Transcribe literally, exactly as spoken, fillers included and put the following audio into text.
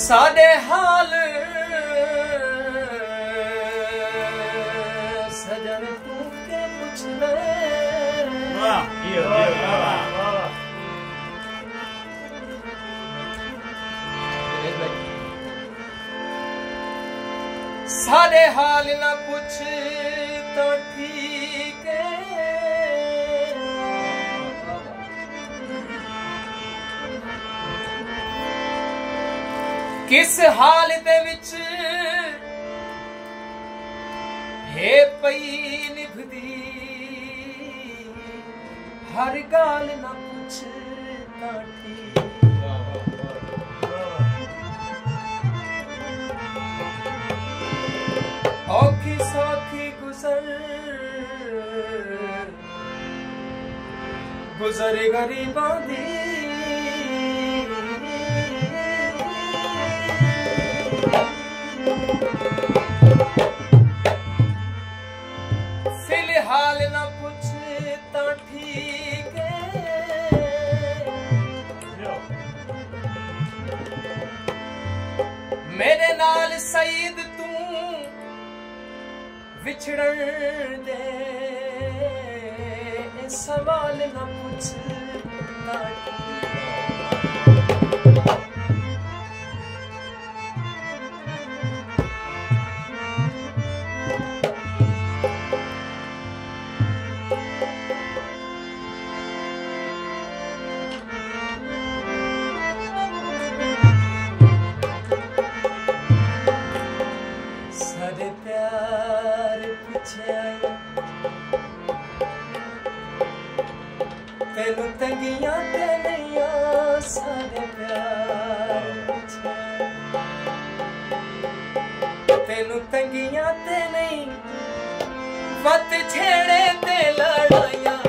साडे हाल सजन तू के कुछ साडे हाल ना कुछ तो ठीक है। किस हाल दे विच है पई निभदी हर गाल ना कुछ ना ठीक। औखी सौखी गुजर गुजर गरीबां दी फिलहाल ना कुछ तो ठीक है। मेरे नाल सईद तू विछड़न दे सवाल ना कुछ ना सारे प्यार पीछे आया तेनू तंगियां ते नैया सारे प्यार पीछे तेनू तंगियां ते नहीं वत छेड़े ते लड़ाइयां